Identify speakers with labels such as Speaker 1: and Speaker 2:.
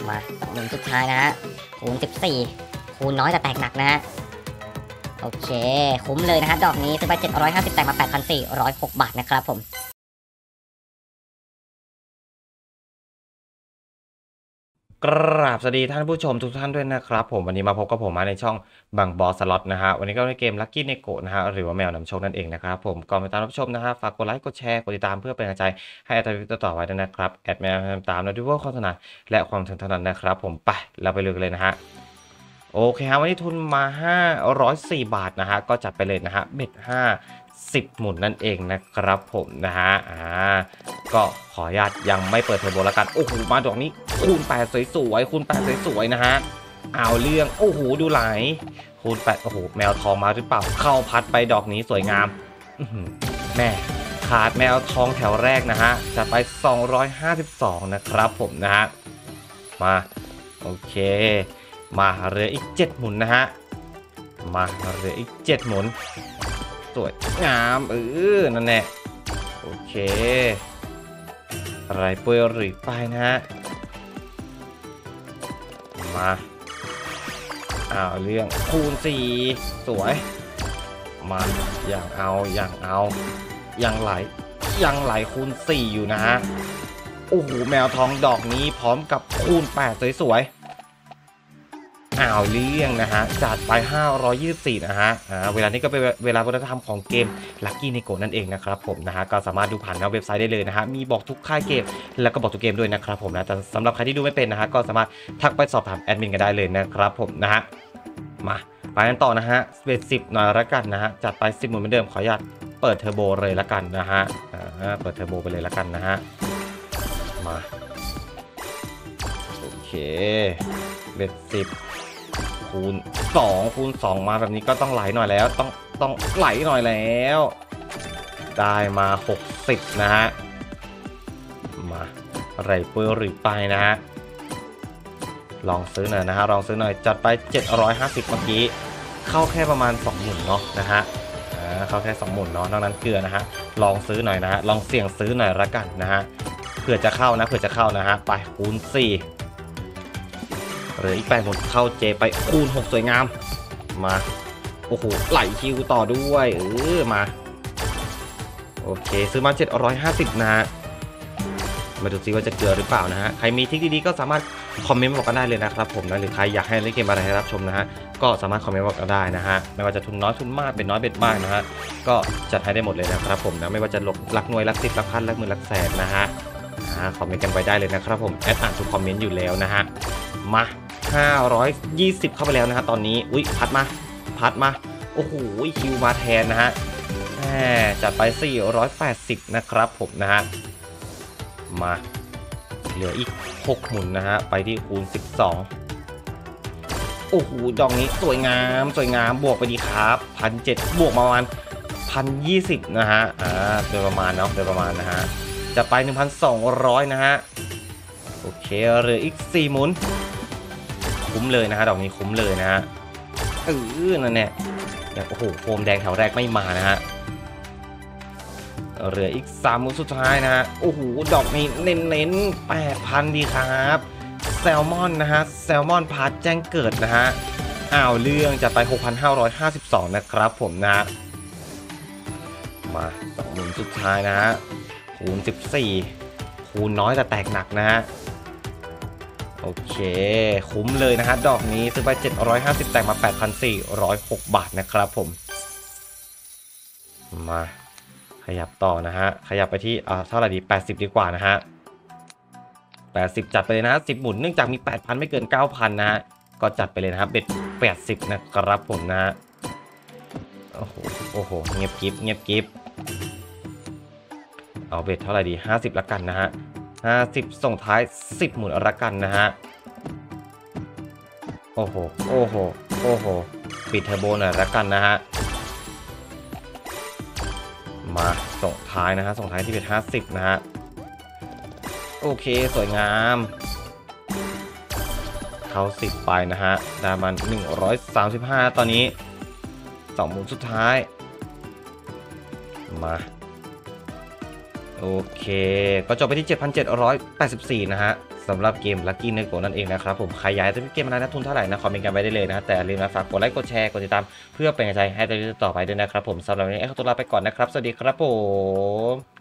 Speaker 1: มาหนึ่งสุดท้ายนะฮะคูณ14คูณน้อยแต่แตกหนักนะฮะโอเคคุ้มเลยนะฮะดอกนี้ซื้อไป750แตกมา 8,406 บาทนะครับผม
Speaker 2: กราบสวัสดีท่านผู้ชมทุกท่านด้วยนะครับผมวันนี้มาพบกับผมมาในช่องบังบอสล็อตนะฮะวันนี้ก็ในเกมลัคกี้เนโกะนะฮะหรือว่าแมวนำโชคนั่นเองนะครับผมก่อนไปตามรับชมนะฮะฝากกดไลค์กดแชร์กดติดตามเพื่อเป็นกำลังใจให้แอดมินต่อไว้ด้วยนะครับแอดแมวตามนะด้วยว่าความถนัดและความถนัดนะครับผมไปเราไปเลยนะฮะโอเคครับวันนี้ทุนมา504 บาทนะฮะก็จัดไปเลยนะฮะเบ็ด10 หมุนนั่นเองนะครับผมนะฮะก็ขออนุญาตยังไม่เปิดเทอร์โบแล้วกันโอ้โหมาดอกนี้คูณ8สวยๆคูณ8สวยๆนะฮะเอาเรื่องโอ้โหดูไหลคูณ8โอ้โหแมวทองมาหรือเปล่าเข้าพัดไปดอกนี้สวยงามแม่ขาดแมวทองแถวแรกนะฮะจะไป252นะครับผมนะฮะมาโอเคมาเหลืออีก7 หมุนนะฮะมาเหลืออีก7 หมุนสวยงามนั่นแหละโอเคอะไรเปื้อนหรือไปนะฮะมาเรื่องคูณ4สวยมาอย่างเอายังไหลคูณ4อยู่นะฮะโอ้โหแมวทองดอกนี้พร้อมกับคูณ8สวยเรื่องนะฮะจัดไป524นะฮะเวลานี้ก็เป็นเวลาวัฒนธรรมของเกม Lucky Neko นั่นเองนะครับผมนะฮะก็สามารถดูผ่านเว็บไซต์ได้เลยนะฮะมีบอกทุกค่ายเกมแล้วก็บอกทุกเกมด้วยนะครับผมนะแต่สำหรับใครที่ดูไม่เป็นนะฮะก็สามารถทักไปสอบถามแอดมินกันได้เลยนะครับผมนะฮะมาไปกันต่อนะฮะเบส10หน่อยละกันนะฮะจัดไป10 หมุนเหมือนเดิมขออนุญาตเปิดเทอร์โบเลยละกันนะฮะเปิดเทอร์โบไปเลยละกันนะฮะมาโอเคเบส10คูณ2มาแบบนี้ก็ต้องไหลหน่อยแล้วต้องไหลหน่อยแล้วได้มา60นะฮะมาอะไรเปื้อหรือไปนะฮะลองซื้อหน่อยนะฮะลองซื้อหน่อยจัดไป750เมื่อกี้เข้าแค่ประมาณ2 หมุนเนาะนะฮะเข้าแค่2 หมุนเนาะนอกนั้นเกลือนะฮะลองซื้อหน่อยนะฮะลองเสี่ยงซื้อหน่อยละกันนะฮะเผื่อจะเข้านะฮะไปคูณ4เหลืออีก8 หมุนเข้าเจไปคูณ6สวยงามมาโอ้โหไหลคิวต่อด้วยมาโอเคซื้อมา750นะฮะมาดูซิว่าจะเกลือหรือเปล่านะฮะใครมีทริคดีๆก็สามารถคอมเมนต์บอกกันได้เลยนะครับผมนะหรือใครอยากให้เล่นเกมอะไรให้รับชมนะฮะก็สามารถคอมเมนต์บอกกันได้นะฮะไม่ว่าจะทุนน้อยทุนมากเป็นน้อยเป็นมากนะฮะก็จัดให้ได้หมดเลยนะครับผมนะไม่ว่าจะหลักหน่วยหลัก10หลักพันหลักหมื่นหลักแสนนะฮะคอมเมนต์กันไว้ได้เลยนะครับผมแอดอ่านทุกคอมเมนต์อยู่แล้วนะฮะมา520เข้าไปแล้วนะฮะตอนนี้พัดมาโอ้โหคิวมาแทนนะฮะจัดไป480นะครับผมนะฮะมาเหลืออีก6 หมุนนะฮะไปที่คูณ12โอ้โหดอกนี้สวยงามบวกไปดีครับ1,700บวกประมาณ1,020นะฮะโดยประมาณเนาะโดยประมาณนะฮะจะไป 1,200นะฮะโอเคเหลืออีก4 หมุนคุ้มเลยนะฮะดอกนี้คุ้มเลยนะฮะนั่นแหละโอ้โหโฟมแดงแถวแรกไม่มานะฮะเหลืออีก3 หมุนสุดท้ายนะฮะโอ้โหดอกนี้เน้น 8,000 ดีครับแซลมอนนะฮะแซลมอนพาร์ทแจ้งเกิดนะฮะเรื่องจะไป 6,552 นะครับผมนะฮะมา2 หมุนสุดท้ายนะฮะคูณ14คูณน้อยแต่แตกหนักนะฮะโอเคคุ้มเลยนะฮะดอกนี้ซื้อไป750แตกมา 8,406 บาทนะครับผมมาขยับต่อนะฮะขยับไปที่เท่าไหร่ดี80ดีกว่านะฮะ80จัดไปเลยนะ10 หมุนเนื่องจากมี 8,000 ไม่เกิน 9,000 นะฮะก็จัดไปเลยนะครับเบ็ด80นะครับผมนะฮะโอ้โหเงียบกิ๊บเอาเบ็ดเท่าไหร่ดี50ละกันนะฮะ50ส่งท้าย10 หมุนละกันนะฮะโอ้โหปิดเทอร์โบหน่อยละกันนะฮะมาส่งท้ายนะฮะส่งท้ายที่เป็น50นะฮะโอเคสวยงามเข้า10ไปนะฮะได้มัน135ตอนนี้2 หมุนสุดท้ายมาโอเคก็จบไปที่ 7,784 นะฮะสำหรับเกม Lucky Neko นั่นเองนะครับผมใครอยากให้เกมอะไรนะทุนเท่าไหร่นะคอมเมนต์กันไว้ได้เลยนะแต่อย่าลืมนะฝากกดไลค์กดแชร์กดติดตามเพื่อเป็นกำลังใจให้ต่อไปด้วยนะครับผมสำหรับวันนี้ขอตัวลาไปก่อนนะครับสวัสดีครับผม